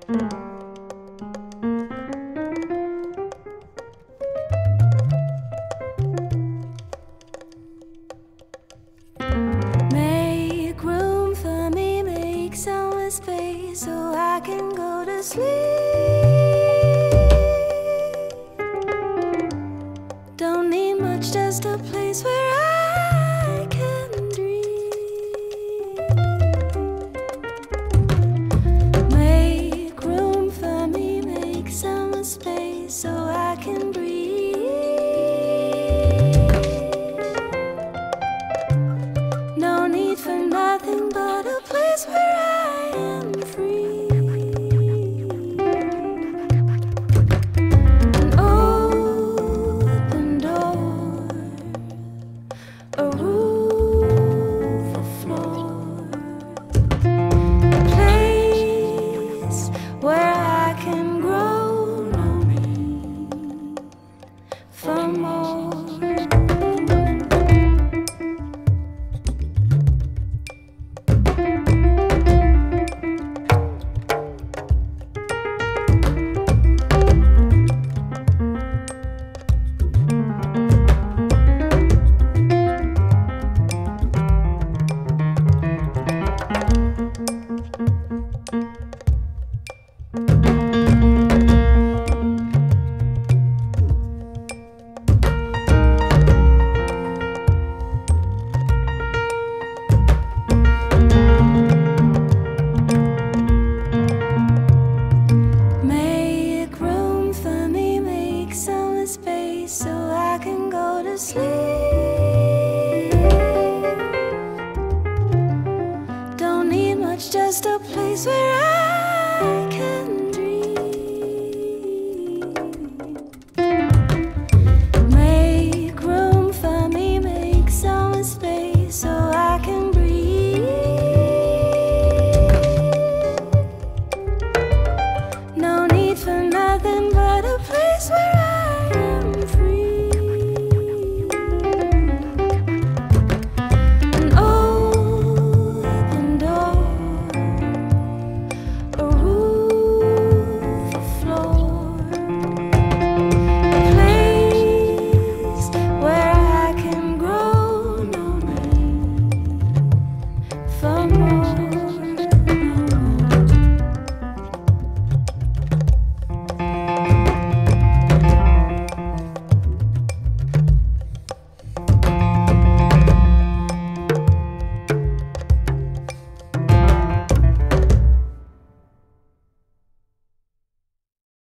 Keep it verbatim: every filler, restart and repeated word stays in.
Make room for me, make some space so I can go to sleep. Don't need much, just a place where I can dream. Make room for me, make some space so I can breathe. No need for nothing but a place where I am free. An open door, a roof, a floor, a place where I can grow. No need for more. Make room for me, make some space so I can go to sleep. Don't need much, just a place where I can dream. Make room for me, make some space so I can breathe. No need for nothing but a place where